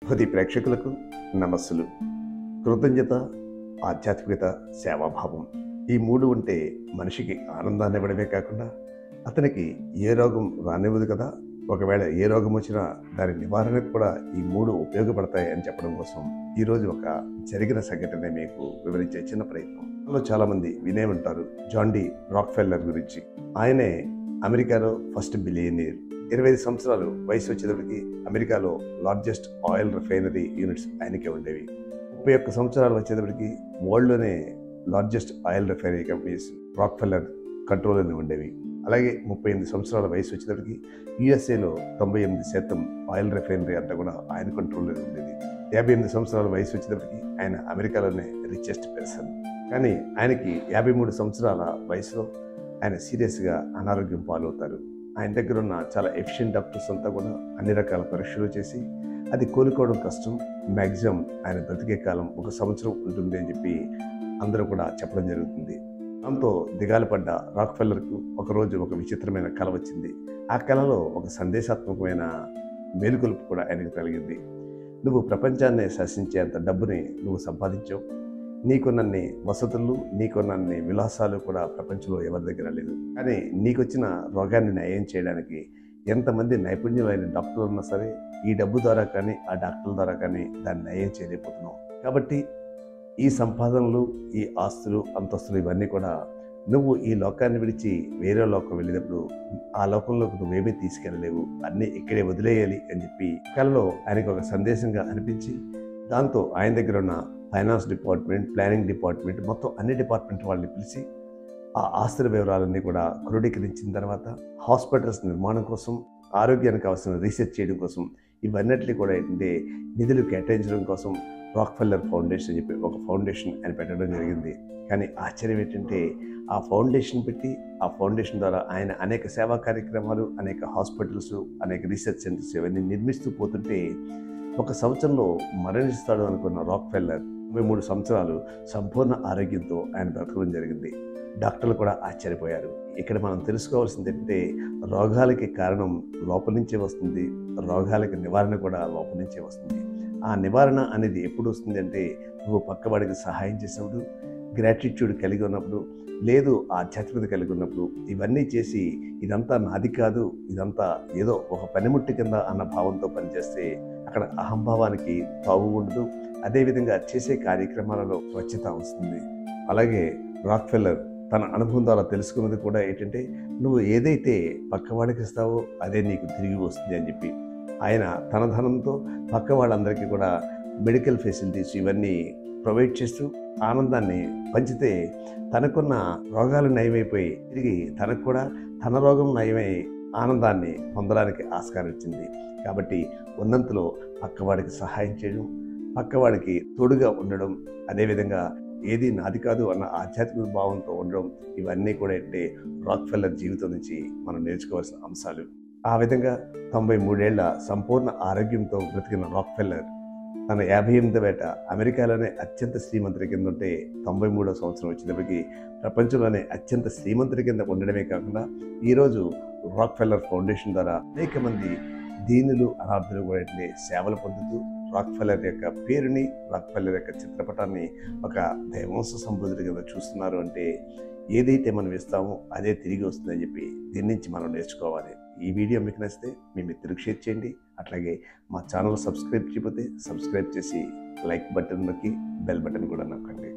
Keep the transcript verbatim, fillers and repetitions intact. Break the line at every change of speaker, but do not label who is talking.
పది ప్రేక్షకులకు నమస్సులు. కృతజ్ఞత, ఆధ్యాత్మికత, సేవాభావం ఈ మూడు ఉంటే మనిషికి ఆనందాన్ని ఇవ్వడమే కాకుండా అతనికి ఏ రోగం రానివ్వదు కదా. ఒకవేళ ఏ రోగం వచ్చినా దాని నివారణకు కూడా ఈ మూడు ఉపయోగపడతాయి అని చెప్పడం కోసం ఈరోజు ఒక జరిగిన సంఘటన మీకు వివరించే చిన్న ప్రయత్నం. అందులో చాలామంది వినే ఉంటారు జాన్ డి రాక్ఫెల్లర్ గురించి. ఆయనే అమెరికాలో ఫస్ట్ బిలియనీర్. ఇరవై ఐదు సంవత్సరాలు వయసు వచ్చేటప్పటికి అమెరికాలో లార్జెస్ట్ ఆయిల్ రిఫైనరీ యూనిట్స్ ఆయనకే ఉండేవి. ముప్పై ఒక్క సంవత్సరాలు వచ్చేటప్పటికి వరల్డ్లోనే largest oil refinery companies Rockefeller కంట్రోల్లోనే ఉండేవి. అలాగే ముప్పై ఎనిమిది సంవత్సరాల వయసు వచ్చేటప్పటికి యుఎస్ఏలో తొంభై ఎనిమిది శాతం ఆయిల్ రిఫైనరీ అంతా కూడా ఆయన కంట్రోల్లోనే ఉండేది. యాభై ఎనిమిది సంవత్సరాల వయసు వచ్చేటప్పటికి ఆయన అమెరికాలోనే రిచెస్ట్ పర్సన్. కానీ ఆయనకి యాభై మూడు సంవత్సరాల వయసులో ఆయన సీరియస్గా అనారోగ్యం పాలవుతారు. ఆయన దగ్గర ఉన్న చాలా ఎఫిషియెంట్ డాక్టర్స్ అంతా కూడా అన్ని రకాల పరీక్షలు చేసి అది కోలుకోవడం కష్టం, మ్యాక్సిమం ఆయన బ్రతికే కాలం ఒక సంవత్సరం ఉంటుంది అని చెప్పి అందరూ కూడా చెప్పడం జరుగుతుంది. దాంతో దిగాలు పడ్డ రాక్ఫెల్లర్కు ఒకరోజు ఒక విచిత్రమైన కల వచ్చింది. ఆ కళలో ఒక సందేశాత్మకమైన మేలుకొలుపు కూడా ఆయనకు కలిగింది. నువ్వు ప్రపంచాన్ని శాసించేంత డబ్బుని నువ్వు సంపాదించావు, నీకున్నన్ని వసతులు, నీకున్నన్ని విలాసాలు కూడా ప్రపంచంలో ఎవరి దగ్గర లేదు. కానీ నీకొచ్చిన రోగాన్ని నయం చేయడానికి ఎంతమంది నైపుణ్యులైన డాక్టర్లు ఉన్నా సరే ఈ డబ్బు ద్వారా కానీ ఆ డాక్టర్ల ద్వారా కానీ దాన్ని నయం చేయలేకపోతున్నావు. కాబట్టి ఈ సంపాదనలు, ఈ ఆస్తులు, అంతస్తులు ఇవన్నీ కూడా నువ్వు ఈ లోకాన్ని విడిచి వేరే లోకం వెళ్ళినప్పుడు ఆ లోకంలోకి నువ్వేమీ తీసుకెళ్ళలేవు, అన్నీ ఇక్కడే వదిలేయాలి అని చెప్పి కలలో ఆయనకు ఒక సందేశంగా అనిపించి దాంతో ఆయన దగ్గర ఉన్న ఫైనాన్స్ డిపార్ట్మెంట్, ప్లానింగ్ డిపార్ట్మెంట్, మొత్తం అన్ని డిపార్ట్మెంట్ వాళ్ళని పిలిచి ఆ ఆస్తుల వివరాలన్నీ కూడా క్రోడీకరించిన తర్వాత హాస్పిటల్స్ నిర్మాణం కోసం, ఆరోగ్యానికి కావాల్సిన రీసెర్చ్ చేయడం కోసం, ఇవన్నిటిని కూడా ఏంటంటే నిధులు కేటాయించడం కోసం రాక్ఫెల్లర్ ఫౌండేషన్ అని చెప్పి ఒక ఫౌండేషన్ ఆయన పెట్టడం జరిగింది. కానీ ఆశ్చర్యం ఏంటంటే ఆ ఫౌండేషన్ పెట్టి ఆ ఫౌండేషన్ ద్వారా ఆయన అనేక సేవా కార్యక్రమాలు, అనేక హాస్పిటల్స్, అనేక రీసెర్చ్ సెంటర్స్ ఇవన్నీ నిర్మిస్తూ పోతుంటే ఒక సంవత్సరంలో మరణిస్తాడు అనుకున్న రాక్ఫెల్లర్ ముప్పై మూడు సంవత్సరాలు సంపూర్ణ ఆరోగ్యంతో ఆయన బ్రతకడం జరిగింది. డాక్టర్లు కూడా ఆశ్చర్యపోయారు. ఇక్కడ మనం తెలుసుకోవాల్సింది ఏంటంటే రోగాలకి కారణం లోపల నుంచే వస్తుంది, రోగాలకి నివారణ కూడా లోపల నుంచే వస్తుంది. ఆ నివారణ అనేది ఎప్పుడు వస్తుంది అంటే నువ్వు పక్కవాడికి సహాయం చేసినప్పుడు, గ్రాటిట్యూడ్ కలిగి ఉన్నప్పుడు, లేదు ఆధ్యాత్మికత కలిగి ఉన్నప్పుడు, ఇవన్నీ చేసి ఇదంతా నాది కాదు, ఇదంతా ఏదో ఒక పనిముట్టి కింద అన్న భావంతో పనిచేస్తే అక్కడ అహంభావానికి తావు ఉండదు. అదేవిధంగా చేసే కార్యక్రమాలలో స్వచ్ఛత వస్తుంది. అలాగే రాక్ఫెల్లర్ తన అనుభవం ద్వారా తెలుసుకున్నది కూడా ఏంటంటే నువ్వు ఏదైతే పక్కవాడికి ఇస్తావో అదే నీకు తిరిగి వస్తుంది అని చెప్పి ఆయన తన ధనంతో పక్క వాళ్ళందరికీ కూడా మెడికల్ ఫెసిలిటీస్ ఇవన్నీ ప్రొవైడ్ చేస్తూ ఆనందాన్ని పంచితే తనకున్న రోగాలు నయమైపోయి తిరిగి తనకు కూడా తన రోగం నయమై ఆనందాన్ని పొందడానికి ఆస్కారం ఇచ్చింది. కాబట్టి ఉన్నంతలో పక్కవాడికి సహాయం చేయడం, పక్కవాడికి తోడుగా ఉండడం, అదేవిధంగా ఏది నాది కాదు అన్న ఆధ్యాత్మిక భావంతో ఉండడం, ఇవన్నీ కూడా అంటే రాక్ఫెల్లర్ జీవితం నుంచి మనం నేర్చుకోవాల్సిన అంశాలు. ఆ విధంగా తొంభై మూడేళ్ల సంపూర్ణ ఆరోగ్యంతో బ్రతికిన రాక్ఫెల్లర్ తన యాభై ఎనిమిది వేట అమెరికాలోనే అత్యంత శ్రీమంతుడి కింద ఉంటే తొంభై మూడో సంవత్సరం వచ్చేటప్పటికి ప్రపంచంలోనే అత్యంత శ్రీమంతుడి కింద ఉండడమే కాకుండా ఈరోజు రాక్ఫెల్లర్ ఫౌండేషన్ ద్వారా అనేక మంది దీనులు, అనాథులు కూడా సేవలు పొందుతూ రాక్ఫెల్లర్ యొక్క పేరుని, రాక్ఫెల్లర్ యొక్క చిత్రపటాన్ని ఒక దైవంశ సంబుద్ధుడి కింద చూస్తున్నారు. అంటే ఏదైతే మనం ఇస్తామో అదే తిరిగి వస్తుందని చెప్పి దీని నుంచి మనం నేర్చుకోవాలి. ఈ వీడియో మీకు నచ్చితే మీ మిత్రులకు షేర్ చేయండి. అట్లాగే మా ఛానల్ సబ్స్క్రైబ్ చేయకపోతే సబ్స్క్రైబ్ చేసి లైక్ బటన్ నొక్కి బెల్ బటన్ కూడా నొక్కండి.